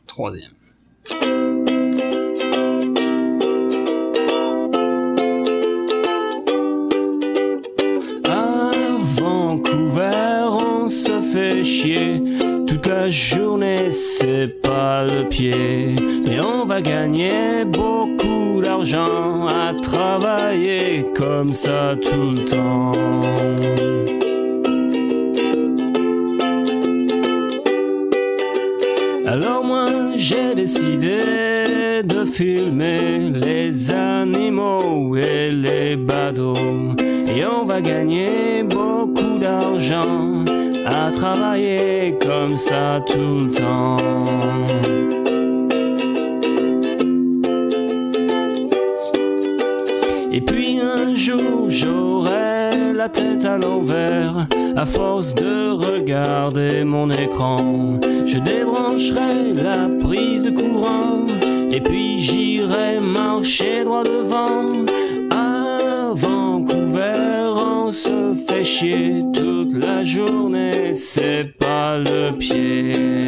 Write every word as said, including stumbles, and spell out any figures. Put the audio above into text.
troisième. À Vancouver, on se fait chier toute la journée, c'est pas le pied. Mais on va gagner beaucoup d'argent à travailler comme ça tout le temps. Alors moi j'ai décidé de filmer les animaux et les badauds. Et on va gagner beaucoup d'argent à travailler comme ça tout le temps. Et puis un jour j'aurai la tête à l'envers. À force de regarder mon écran, je débrancherai la prise de courant et puis j'irai marcher droit devant. À Vancouver, on se fait chier toute la journée, c'est pas le pied.